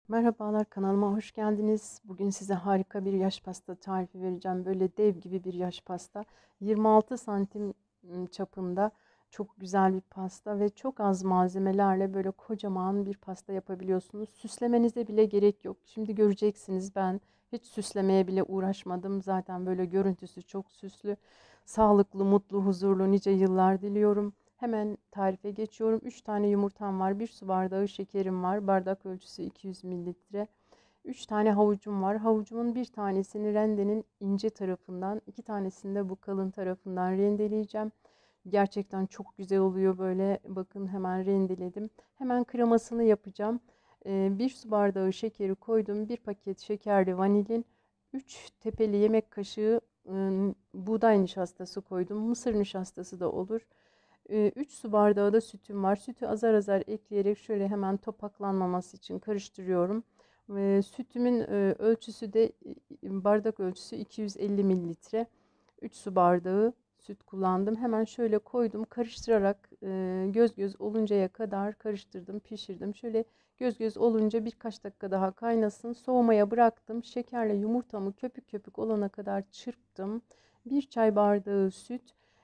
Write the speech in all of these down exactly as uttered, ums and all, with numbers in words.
Merhabalar, kanalıma hoş geldiniz. Bugün size harika bir yaş pasta tarifi vereceğim. Böyle dev gibi bir yaş pasta. yirmi altı santim ım, çapında çok güzel bir pasta ve çok az malzemelerle böyle kocaman bir pasta yapabiliyorsunuz. Süslemenize bile gerek yok. Şimdi göreceksiniz, ben hiç süslemeye bile uğraşmadım. Zaten böyle görüntüsü çok süslü. Sağlıklı, mutlu, huzurlu nice yıllar diliyorum. Hemen tarife geçiyorum. üç tane yumurtam var. bir su bardağı şekerim var. Bardak ölçüsü iki yüz mililitre. üç tane havucum var. Havucumun bir tanesini rendenin ince tarafından, iki tanesini de bu kalın tarafından rendeleyeceğim. Gerçekten çok güzel oluyor böyle. Bakın, hemen rendeledim. Hemen kremasını yapacağım. Ee, bir su bardağı şekeri koydum. Bir paket şekerli vanilin. üç tepeli yemek kaşığı ıı, buğday nişastası koydum. Mısır nişastası da olur. üç su bardağı da sütüm var. Sütü azar azar ekleyerek şöyle hemen topaklanmaması için karıştırıyorum. Ve sütümün e, ölçüsü de e, bardak ölçüsü iki yüz elli mililitre. üç su bardağı süt kullandım. Hemen şöyle koydum, karıştırarak e, göz göz oluncaya kadar karıştırdım, pişirdim. Şöyle göz göz olunca birkaç dakika daha kaynasın. Soğumaya bıraktım. Şekerle yumurtamı köpük köpük olana kadar çırptım. Bir çay bardağı süt,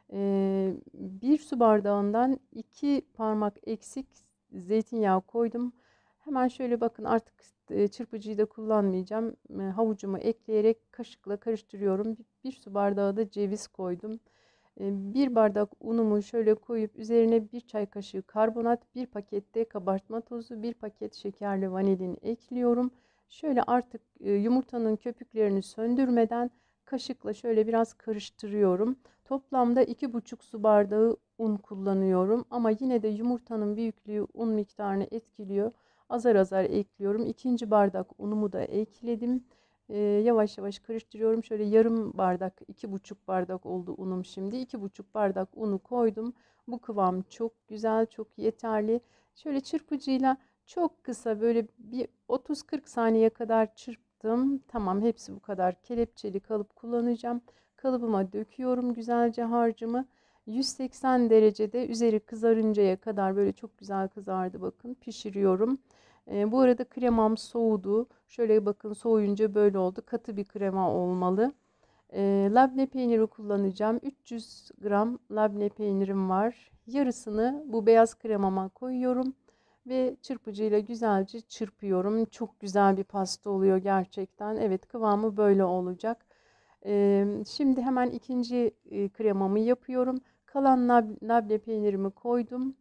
e, bir su bardağından iki parmak eksik zeytinyağı koydum. Hemen şöyle bakın, artık e, çırpıcıyı da kullanmayacağım. E, havucumu ekleyerek kaşıkla karıştırıyorum. Bir, bir su bardağı da ceviz koydum. E, bir bardak unumu şöyle koyup üzerine bir çay kaşığı karbonat, bir pakette kabartma tozu, bir paket şekerli vanilin ekliyorum. Şöyle artık e, yumurtanın köpüklerini söndürmeden kaşıkla şöyle biraz karıştırıyorum. Toplamda iki buçuk su bardağı un kullanıyorum. Ama yine de yumurtanın büyüklüğü un miktarını etkiliyor. Azar azar ekliyorum. İkinci bardak unumu da ekledim. Ee, yavaş yavaş karıştırıyorum. Şöyle yarım bardak, iki buçuk bardak oldu unum şimdi. iki buçuk bardak unu koydum. Bu kıvam çok güzel, çok yeterli. Şöyle çırpıcıyla çok kısa, böyle bir otuz kırk saniye kadar çırptım. Tamam, hepsi bu kadar. Kelepçeli kalıp kullanacağım. Kalıbıma döküyorum güzelce harcımı. yüz seksen derecede üzeri kızarıncaya kadar, böyle çok güzel kızardı bakın, pişiriyorum. E, bu arada kremam soğudu. Şöyle bakın, soğuyunca böyle oldu. Katı bir krema olmalı. E, labne peyniri kullanacağım. üç yüz gram labne peynirim var. Yarısını bu beyaz kremama koyuyorum ve çırpıcıyla güzelce çırpıyorum. Çok güzel bir pasta oluyor gerçekten. Evet, kıvamı böyle olacak. E, şimdi hemen ikinci e, kremamı yapıyorum. Kalan lab, labne peynirimi koydum.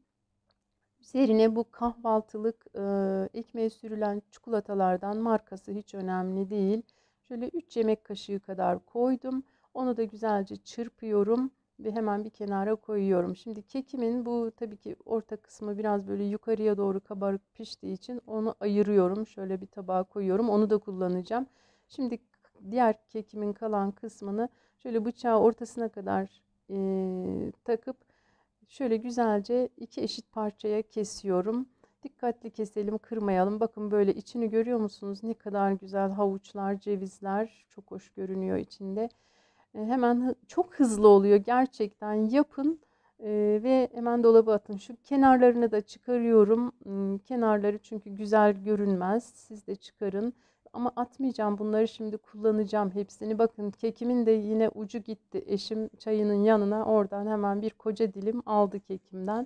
Üzerine bu kahvaltılık e, ekmeğe sürülen çikolatalardan, markası hiç önemli değil. Şöyle üç yemek kaşığı kadar koydum. Onu da güzelce çırpıyorum ve hemen bir kenara koyuyorum. Şimdi kekimin bu tabii ki orta kısmı biraz böyle yukarıya doğru kabarık piştiği için onu ayırıyorum. Şöyle bir tabağa koyuyorum. Onu da kullanacağım. Şimdi diğer kekimin kalan kısmını şöyle bıçağı ortasına kadar e, takıp şöyle güzelce iki eşit parçaya kesiyorum. Dikkatli keselim, kırmayalım. Bakın, böyle içini görüyor musunuz? Ne kadar güzel havuçlar, cevizler. Çok hoş görünüyor içinde. E, hemen çok hızlı oluyor gerçekten. Yapın e, ve hemen dolaba atın. Şu kenarlarını da çıkarıyorum. Hmm, kenarları çünkü güzel görünmez. Siz de çıkarın. Ama atmayacağım bunları, şimdi kullanacağım hepsini. Bakın, kekimin de yine ucu gitti. Eşim çayının yanına oradan hemen bir koca dilim aldı kekimden.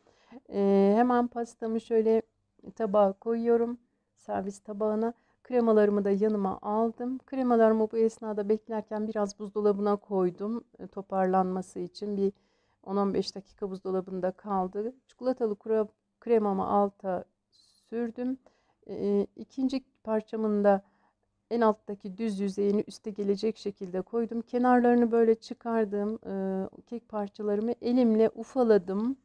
Ee, hemen pastamı şöyle tabağa koyuyorum. Servis tabağına. Kremalarımı da yanıma aldım. Kremalarımı bu esnada beklerken biraz buzdolabına koydum. e, Toparlanması için bir on on beş dakika buzdolabında kaldı. Çikolatalı kura- kremamı alta sürdüm. Ee, ikinci parçamın da en alttaki düz yüzeyini üste gelecek şekilde koydum. Kenarlarını böyle çıkardığım e, kek parçalarımı elimle ufaladım.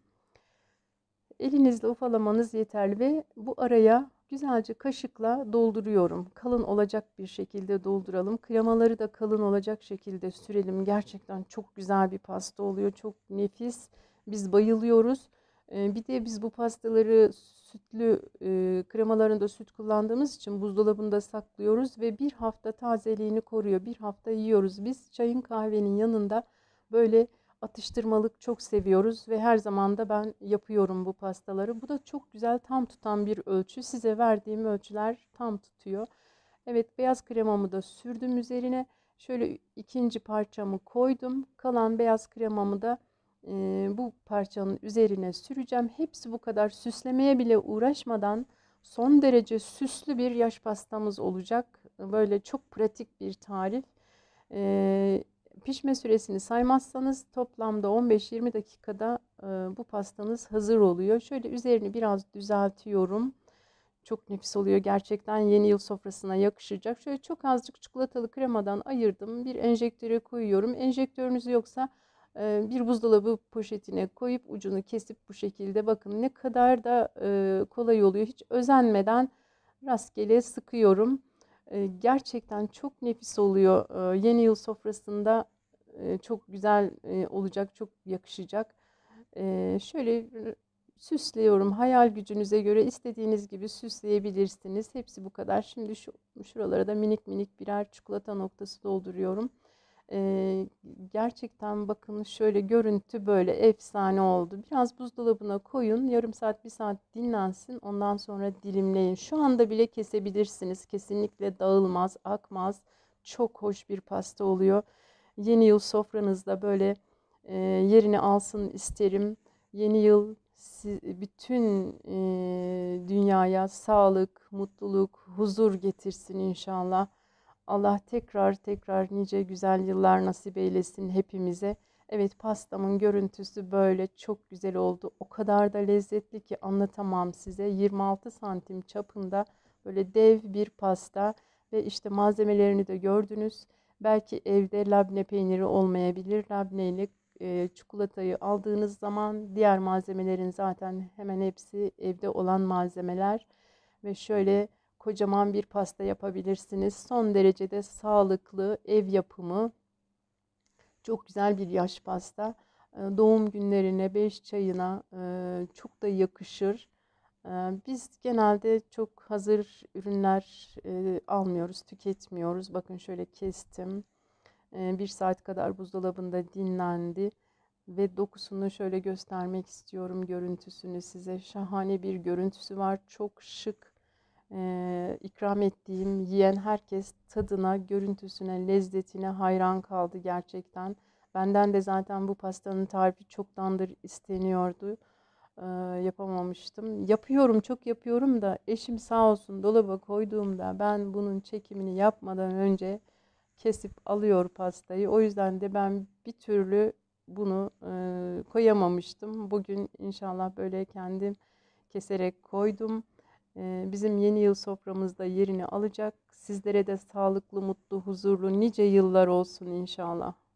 Elinizle ufalamanız yeterli ve bu araya güzelce kaşıkla dolduruyorum. Kalın olacak bir şekilde dolduralım. Kremaları da kalın olacak şekilde sürelim. Gerçekten çok güzel bir pasta oluyor. Çok nefis. Biz bayılıyoruz. Ee, bir de biz bu pastaları sütlü, e, kremalarında süt kullandığımız için buzdolabında saklıyoruz ve bir hafta tazeliğini koruyor. Bir hafta yiyoruz. Biz çayın kahvenin yanında böyle Atıştırmalık çok seviyoruz ve her zaman da ben yapıyorum bu pastaları. Bu da çok güzel tam tutan bir ölçü. Size verdiğim ölçüler tam tutuyor. Evet, beyaz kremamı da sürdüm üzerine. Şöyle ikinci parçamı koydum. Kalan beyaz kremamı da e, bu parçanın üzerine süreceğim. Hepsi bu kadar, süslemeye bile uğraşmadan son derece süslü bir yaş pastamız olacak. Böyle çok pratik bir tarif. E, Pişme süresini saymazsanız toplamda on beş yirmi dakikada e, bu pastanız hazır oluyor. Şöyle üzerini biraz düzeltiyorum. Çok nefis oluyor gerçekten, yeni yıl sofrasına yakışacak. Şöyle çok azıcık çikolatalı kremadan ayırdım. Bir enjektöre koyuyorum. Enjektörünüz yoksa e, bir buzdolabı poşetine koyup ucunu kesip bu şekilde, bakın ne kadar da e, kolay oluyor. Hiç özenmeden rastgele sıkıyorum. E, gerçekten çok nefis oluyor. E, yeni yıl sofrasında e, çok güzel e, olacak, çok yakışacak. E, şöyle süslüyorum. Hayal gücünüze göre istediğiniz gibi süsleyebilirsiniz. Hepsi bu kadar. Şimdi şu şuralara da minik minik birer çikolata noktası dolduruyorum. Ee, Gerçekten bakın, şöyle görüntü böyle efsane oldu. Biraz buzdolabına koyun. Yarım saat, bir saat dinlensin. Ondan sonra dilimleyin. Şu anda bile kesebilirsiniz. Kesinlikle dağılmaz, akmaz. Çok hoş bir pasta oluyor. Yeni yıl sofranızda böyle e, yerini alsın isterim. Yeni yıl bütün e, dünyaya sağlık, mutluluk, huzur getirsin inşallah. Allah tekrar tekrar nice güzel yıllar nasip eylesin hepimize. Evet, pastamın görüntüsü böyle çok güzel oldu. O kadar da lezzetli ki anlatamam size. yirmi altı santim çapında böyle dev bir pasta ve işte malzemelerini de gördünüz. Belki evde labne peyniri olmayabilir. Labne ile e, çikolatayı aldığınız zaman diğer malzemelerin zaten hemen hepsi evde olan malzemeler ve şöyle kocaman bir pasta yapabilirsiniz. Son derecede sağlıklı, ev yapımı, çok güzel bir yaş pasta. Doğum günlerine, beş çayına çok da yakışır. Biz genelde çok hazır ürünler almıyoruz, tüketmiyoruz. Bakın şöyle kestim. Bir saat kadar buzdolabında dinlendi. Ve dokusunu şöyle göstermek istiyorum, görüntüsünü size. Şahane bir görüntüsü var. Çok şık. Ee, ikram ettiğim, yiyen herkes tadına, görüntüsüne, lezzetine hayran kaldı gerçekten. Benden de zaten bu pastanın tarifi çoktandır isteniyordu. Ee, Yapamamıştım. Yapıyorum, çok yapıyorum da eşim sağ olsun, dolaba koyduğumda ben bunun çekimini yapmadan önce kesip alıyor pastayı. O yüzden de ben bir türlü bunu e, koyamamıştım. Bugün inşallah böyle kendim keserek koydum. E, bizim yeni yıl soframızda yerini alacak. Sizlere de sağlıklı, mutlu, huzurlu nice yıllar olsun inşallah.